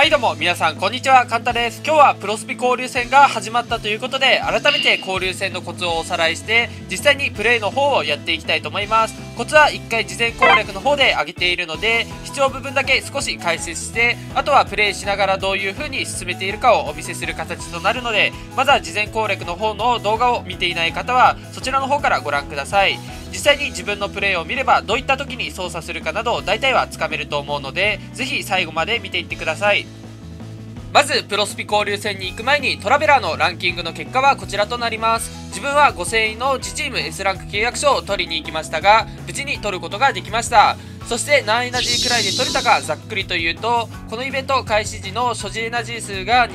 はいどうも皆さんこんにちは、カンタです。今日はプロスピ交流戦が始まったということで、改めて交流戦のコツをおさらいして実際にプレイの方をやっていきたいと思います。コツは1回事前攻略の方で上げているので、必要部分だけ少し解説して、あとはプレイしながらどういう風に進めているかをお見せする形となるので、まずは事前攻略の方の動画を見ていない方はそちらの方からご覧ください。実際に自分のプレイを見ればどういった時に操作するかなど大体はつかめると思うので、ぜひ最後まで見ていってください。まずプロスピ交流戦に行く前にトラベラーのランキングの結果はこちらとなります。自分は5000円の自チーム S ランク契約書を取りに行きましたが、無事に取ることができました。そして何エナジーくらいで取れたかざっくりというと、このイベント開始時の所持エナジー数が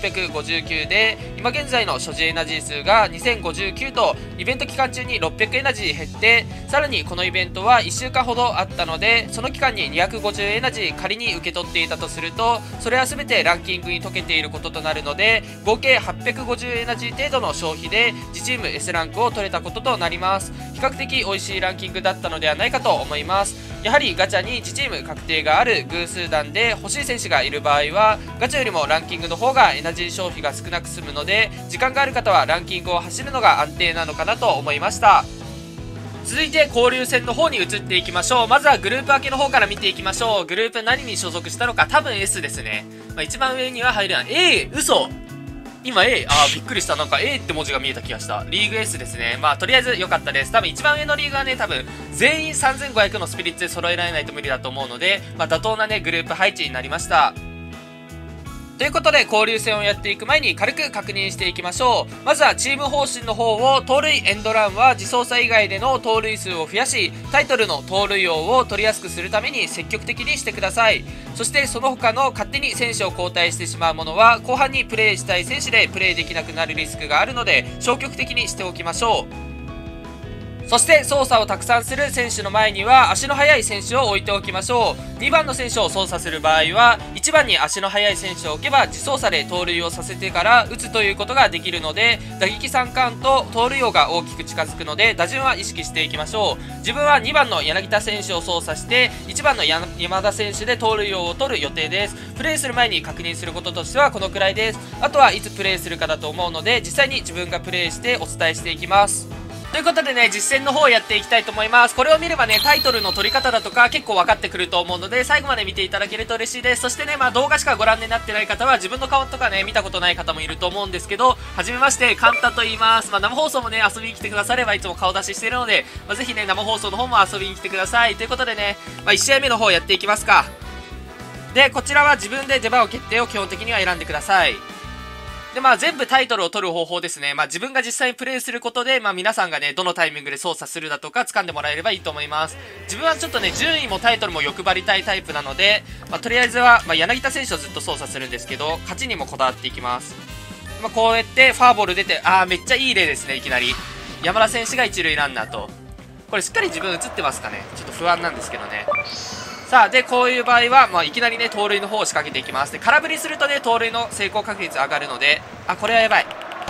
2659で、今現在の所持エナジー数が2059と、イベント期間中に600エナジー減って、さらにこのイベントは1週間ほどあったので、その期間に250エナジー仮に受け取っていたとすると、それは全てランキングに溶けていることとなるので、合計850エナジー程度の消費で自チーム S ランクを取れたこととなります。比較的美味しいランキングだったのではないかと思います。やはりガチャに自チーム確定がある偶数団で欲しい選手がいる場合は、ガチャよりもランキングの方がエナジー消費が少なく済むので、時間がある方はランキングを走るのが安定なのかなと思いました。続いて交流戦の方に移っていきましょう。まずはグループ分けの方から見ていきましょう。グループ何に所属したのか、多分 S ですね。一番上には入るのは A、嘘今 A、びっくりした。なんか A って文字が見えた気がした。リーグ S ですね。とりあえず良かったです。多分一番上のリーグはね、多分全員3500のスピリッツで揃えられないと無理だと思うので、妥当なね、グループ配置になりました。ということで交流戦をやっていく前に軽く確認していきましょう。まずはチーム方針の方を、盗塁エンドランは自走者以外での盗塁数を増やし、タイトルの盗塁王を取りやすくするために積極的にしてください。そしてその他の勝手に選手を交代してしまうものは、後半にプレイしたい選手でプレイできなくなるリスクがあるので消極的にしておきましょう。そして操作をたくさんする選手の前には足の速い選手を置いておきましょう。2番の選手を操作する場合は1番に足の速い選手を置けば自走者で盗塁をさせてから打つということができるので、打撃三冠と盗塁王が大きく近づくので打順は意識していきましょう。自分は2番の柳田選手を操作して1番の山田選手で盗塁王を取る予定です。プレイする前に確認することとしてはこのくらいです。あとはいつプレイするかだと思うので、実際に自分がプレイしてお伝えしていきます。ということでね、実践の方をやっていきたいと思います。これを見ればね、タイトルの取り方だとか結構分かってくると思うので、最後まで見ていただけると嬉しいです。そしてね、動画しかご覧になってない方は、自分の顔とかね、見たことない方もいると思うんですけど、はじめまして、カンタと言います。生放送もね、遊びに来てくださればいつも顔出ししてるので、ぜひね、生放送の方も遊びに来てください。ということでね、1試合目の方やっていきますか。で、こちらは自分で出番を決定を基本的には選んでください。で、全部タイトルを取る方法ですね。自分が実際にプレイすることで、皆さんがね、どのタイミングで操作するだとか掴んでもらえればいいと思います。自分はちょっとね、順位もタイトルも欲張りたいタイプなので、とりあえずは、柳田選手をずっと操作するんですけど、勝ちにもこだわっていきます。こうやってファーボール出て、めっちゃいい例ですね、いきなり。山田選手が一塁ランナーと。これしっかり自分映ってますかね。ちょっと不安なんですけどね。さあ、で、こういう場合は、いきなりね、盗塁の方を仕掛けていきます。で、空振りするとね、盗塁の成功確率上がるので、これはやばい。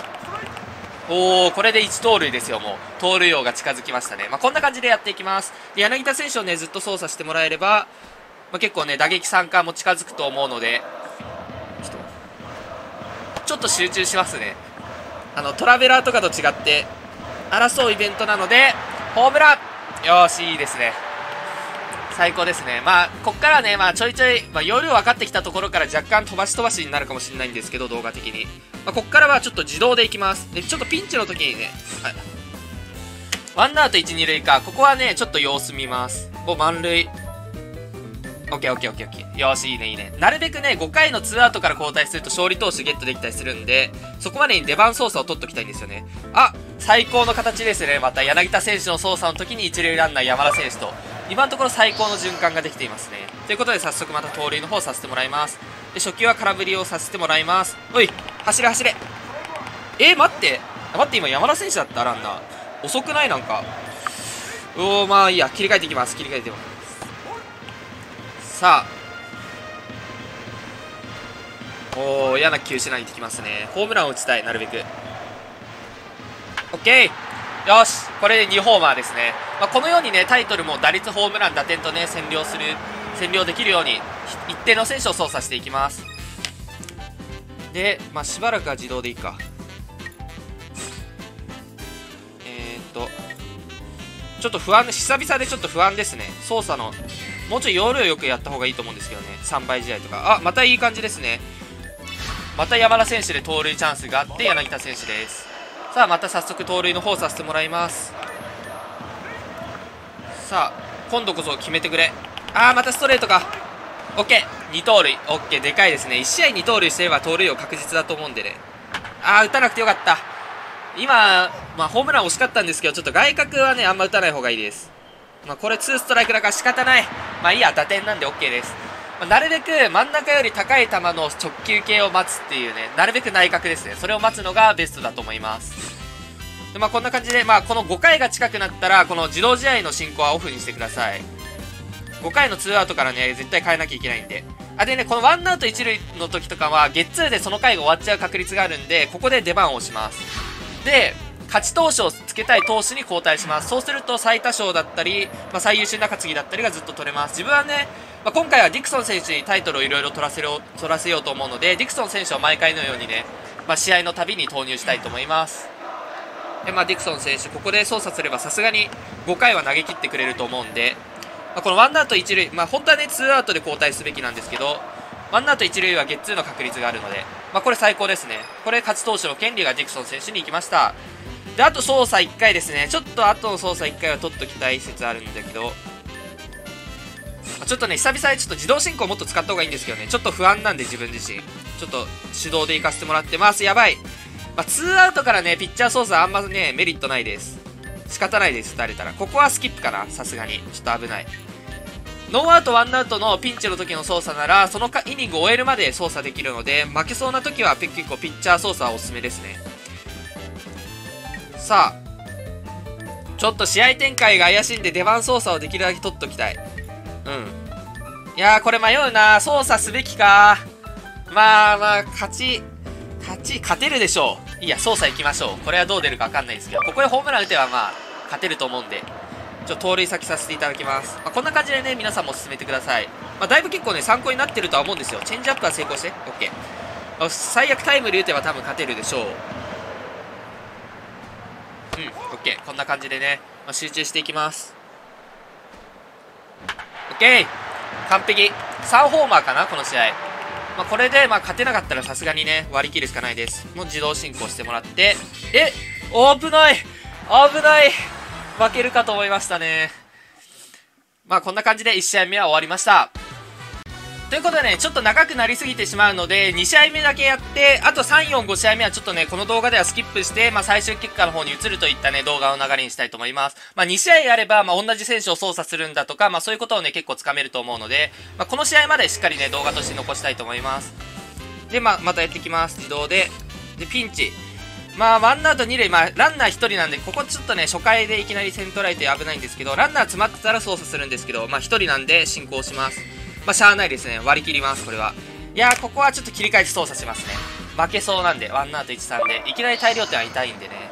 これで1盗塁ですよ、もう。盗塁王が近づきましたね。こんな感じでやっていきます。で、柳田選手をね、ずっと操作してもらえれば、結構ね、打撃三冠も近づくと思うので、ちょっと集中しますね。トラベラーとかと違って、争うイベントなので、ホームランよーし、いいですね。最高ですね。こっからはね、ちょいちょい、容量分かってきたところから若干飛ばしになるかもしれないんですけど、動画的に。こっからはちょっと自動でいきます。で、ちょっとピンチの時にね、ワンアウト1、2塁か。ここはね、ちょっと様子見ます。満塁。オッケーオッケーオッケーオッケー。よーし、いいねいいね。なるべくね、5回の2アウトから交代すると勝利投手ゲットできたりするんで、そこまでに出番操作を取っときたいんですよね。最高の形ですね。また柳田選手の操作の時に一塁ランナー山田選手と。今のところ最高の循環ができていますね。ということで早速また盗塁の方させてもらいます。で、初球は空振りをさせてもらいます。おい、走れ走れ。待って、今山田選手だったランナー。遅くないなんか。いいや、切り替えていきます。切り替えていきます。さあ。嫌な球種投げてきますね。ホームランを打ちたい、なるべく。オッケー。よし、これで2ホーマーですね。このようにね、タイトルも打率、ホームラン、打点とね、占領できるように一定の選手を操作していきます。 で、まあ、しばらくは自動でいいか。ちょっと不安、久々でちょっと不安ですね。操作の、もうちょい要領よくやった方がいいと思うんですけどね。3倍試合とか。あ、またいい感じですね。また山田選手で盗塁チャンスがあって、柳田選手です。さあ、また早速盗塁の方させてもらいます。さあ、今度こそ決めてくれ。あー、またストレートか。オッケー、2盗塁。オッケー、でかいですね。1試合2盗塁してれば盗塁王確実だと思うんでね。あー、打たなくてよかった。今、まあ、ホームラン惜しかったんですけど、ちょっと外角はね、あんま打たない方がいいです。まあ、これ2ストライクだから仕方ない。まあいいや、打点なんで OK です。まあ、なるべく真ん中より高い球の直球系を待つっていうね、なるべく内角ですね。それを待つのがベストだと思います。で、まあこんな感じで、まあこの5回が近くなったら、この自動試合の進行はオフにしてください。5回の2アウトからね、絶対変えなきゃいけないんで。あ、でね、この1アウト1塁の時とかは、ゲッツーでその回が終わっちゃう確率があるんで、ここで出番を押します。で、勝ち投手をつけたい投手に交代します。そうすると最多勝だったり、まあ、最優秀中継ぎだったりがずっと取れます。自分はね、まあ、今回はディクソン選手にタイトルをいろいろ取らせようと思うので、ディクソン選手を毎回のようにね、まあ、試合のたびに投入したいと思います。で、まあ、ディクソン選手、ここで操作すればさすがに5回は投げ切ってくれると思うんで、まあ、この1アウト1塁、まあ、本当はね、2アウトで交代すべきなんですけど、1アウト1塁はゲッツーの確率があるので、まあ、これ最高ですね。これ勝ち投手の権利がディクソン選手に行きました。で、あと操作1回ですね。ちょっと後の操作1回は取っときたい説あるんだけど、ちょっとね、久々にちょっと自動進行もっと使った方がいいんですけどね、ちょっと不安なんで自分自身。ちょっと手動で行かせてもらってます。やばい。まあ、2アウトからね、ピッチャー操作あんまね、メリットないです。仕方ないです、打たれたら。ここはスキップかな、さすがに。ちょっと危ない。ノーアウト、1アウトのピンチの時の操作なら、そのイニングを終えるまで操作できるので、負けそうな時は結構ピッチャー操作はおすすめですね。さあ、ちょっと試合展開が怪しいんで出番操作をできるだけ取っときたい。うん。いやー、これ迷うな。操作すべきか。まあまあ、勝てるでしょう。いいや、操作行きましょう。これはどう出るかわかんないですけど、ここでホームラン打てばまあ、勝てると思うんで、盗塁先させていただきます。まあ、こんな感じでね、皆さんも進めてください。まあ、だいぶ結構ね、参考になってるとは思うんですよ。チェンジアップは成功して。OK。最悪タイムリー打てば多分勝てるでしょう。うん、OK。こんな感じでね、まあ、集中していきます。OK。完璧。3ホーマーかな、この試合。まあ、これで、まあ、勝てなかったらさすがにね、割り切るしかないです。もう自動進行してもらって。危ない危ない、負けるかと思いましたね。まあ、こんな感じで1試合目は終わりました。ということでね、ちょっと長くなりすぎてしまうので、2試合目だけやって、あと3、4、5試合目はちょっとね、この動画ではスキップして、まあ最終結果の方に移るといったね、動画の流れにしたいと思います。まあ2試合やれば、まあ同じ選手を操作するんだとか、まあそういうことをね、結構つかめると思うので、まあこの試合までしっかりね、動画として残したいと思います。で、まあまたやっていきます。自動で。で、ピンチ。まあ、1アウト2塁、まあ、ランナー1人なんで、ここちょっとね、初回でいきなり先取られて危ないんですけど、ランナー詰まってたら操作するんですけど、まあ1人なんで進行します。まあ、しゃあないですね。割り切ります、これは。いやー、ここはちょっと切り替えて操作しますね。負けそうなんで、1アウト1、3で。いきなり大量点は痛いんでね。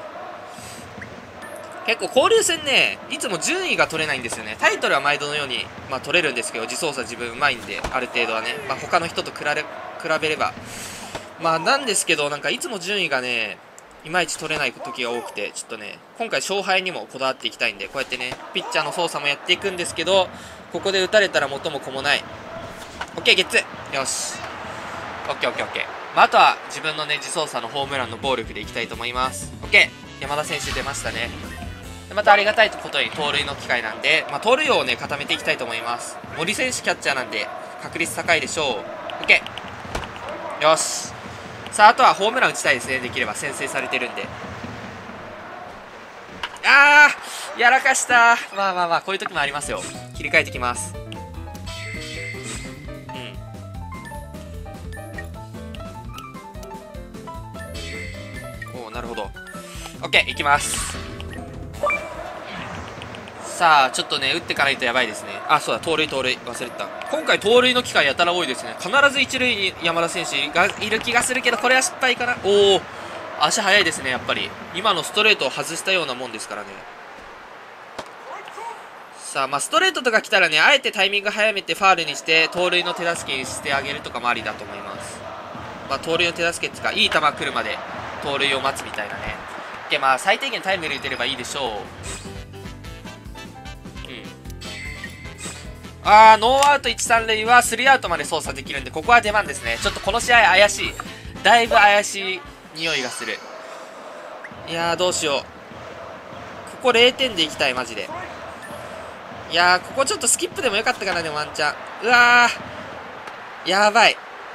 結構交流戦ね、いつも順位が取れないんですよね。タイトルは毎度のように、まあ、取れるんですけど、自走作自分うまいんで、ある程度はね、まあ、他の人と比べれば。まあ、なんですけど、なんかいつも順位がね、いまいち取れない時が多くて、ちょっとね、今回勝敗にもこだわっていきたいんで、こうやってね、ピッチャーの操作もやっていくんですけど、ここで打たれたら元も子もない。オッケー、ゲッツー。よし。オッケー、オッケー、オッケー。まあ、あとは自分のね、自走作のホームランの暴力でいきたいと思います。オッケー。山田選手出ましたね。でまたありがたいことに盗塁の機会なんで、まあ、盗塁王をね、固めていきたいと思います。森選手キャッチャーなんで、確率高いでしょう。オッケー。よし。さあ、あとはホームラン打ちたいですね。できれば先制されてるんで。やらかした。まあまあまあ、こういう時もありますよ。切り替えてきます。おお、なるほど。オッケー、いきます。さあ、ちょっとね、打ってかないとやばいですね。あ、そうだ、盗塁、忘れてた。今回、盗塁の機会やたら多いですね。必ず一塁に山田選手がいる気がするけど、これは失敗かな。おお、足速いですね、やっぱり。今のストレートを外したようなもんですからね。さあ、まあ、ストレートとか来たらね、あえてタイミング早めてファールにして、盗塁の手助けしてあげるとかもありだと思います。 まあ、盗塁の手助けっていうか、いい球来るまで盗塁を待つみたいなね。まあ、最低限タイムリー打てればいいでしょう。ノーアウト1、3塁は3アウトまで操作できるんで、ここは出番ですね。ちょっとこの試合怪しい。だいぶ怪しい匂いがする。いやー、どうしよう。ここ0点でいきたい、マジで。いやー、ここちょっとスキップでもよかったかな、でもワンチャン。うわー、やばい。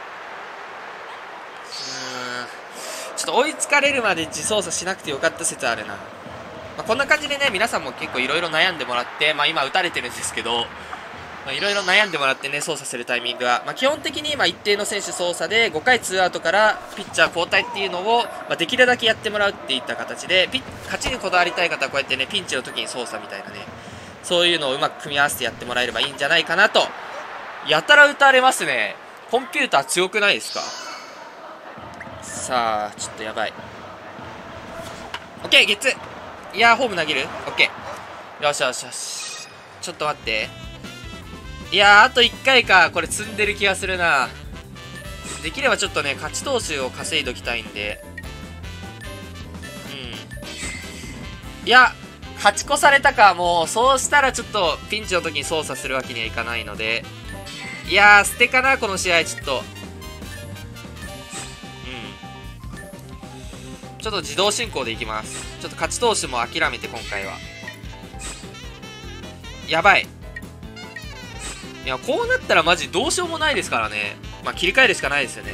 ちょっと追いつかれるまで自操作しなくてよかった説あるな。まあ、こんな感じでね、皆さんも結構いろいろ悩んでもらって、まあ今打たれてるんですけど、いろいろ悩んでもらってね、操作するタイミングは、まあ、基本的に今一定の選手操作で5回2アウトからピッチャー交代っていうのを、まあ、できるだけやってもらうっていった形で、勝ちにこだわりたい方はこうやってね、ピンチの時に操作みたいなね、そういうのをうまく組み合わせてやってもらえればいいんじゃないかなと。やたら打たれますね。コンピューター強くないですか？さあ、ちょっとやばい。OK、ゲッツー。いやー、ホーム投げる？ OK。よしよしよし。ちょっと待って。いやー、あと1回か。これ積んでる気がするな。できればちょっとね、勝ち投手を稼いどきたいんで。いや、勝ち越されたか。もう、そうしたらちょっと、ピンチの時に操作するわけにはいかないので。いやー、捨てかな、この試合、ちょっと。ちょっと自動進行でいきます。ちょっと勝ち投手も諦めて、今回は。やばい。いや、こうなったらマジどうしようもないですからね。まあ、切り替えるしかないですよね。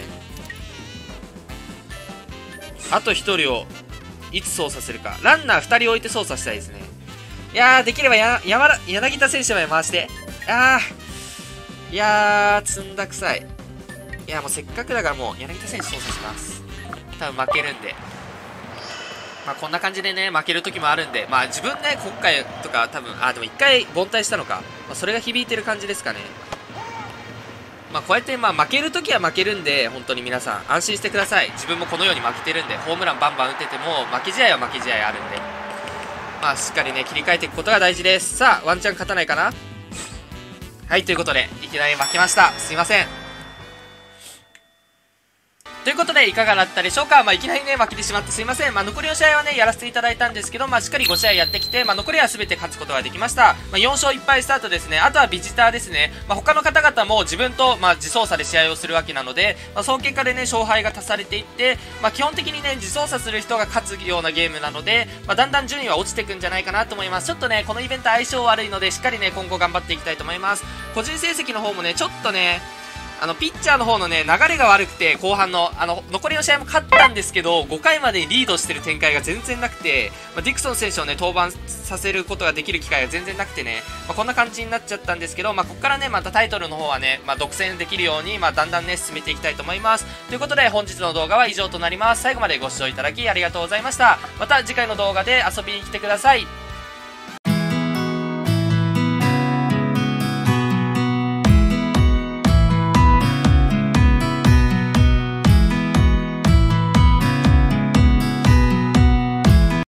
あと1人をいつ操作するか。ランナー2人置いて操作したいですね。いやー、できれば柳田選手まで回して。いやー、積んだくさい。いや、もうせっかくだからもう柳田選手操作します。多分負けるんで。まあ、こんな感じでね、負ける時もあるんで、まあ、自分ね、今回とか多分、でも1回凡退したのか。まあ、それが響いてる感じですかね。まあ、こうやって、まあ、負ける時は負けるんで、本当に皆さん、安心してください。自分もこのように負けてるんで、ホームランバンバン打てても、負け試合は負け試合あるんで、まあ、しっかりね、切り替えていくことが大事です。さあ、ワンチャン勝たないかな？はい、ということで、いきなり負けました。すいません。ということで、いかがだったでしょうか。まあ、いきなりね、負けてしまってすいません。まあ、残りの試合はね、やらせていただいたんですけど、まあ、しっかり5試合やってきて、まあ、残りは全て勝つことができました。まあ、4勝1敗スタートですね。あとはビジターですね。まあ、他の方々も自分と、まあ、自走作で試合をするわけなので、まあ、その結果でね、勝敗が足されていって、まあ、基本的にね、自走作する人が勝つようなゲームなので、まあ、だんだん順位は落ちていくんじゃないかなと思います。ちょっとね、このイベント相性悪いので、しっかりね、今後頑張っていきたいと思います。個人成績の方もね、ちょっとね、ピッチャーの方のね、流れが悪くて、後半の、残りの試合も勝ったんですけど、5回までにリードしてる展開が全然なくて、まあ、ディクソン選手をね、登板させることができる機会が全然なくてね、まあ、こんな感じになっちゃったんですけど、まあ、ここからね、またタイトルの方はね、まあ、独占できるように、まあ、だんだんね、進めていきたいと思います。ということで、本日の動画は以上となります。最後までご視聴いただきありがとうございました。また次回の動画で遊びに来てください。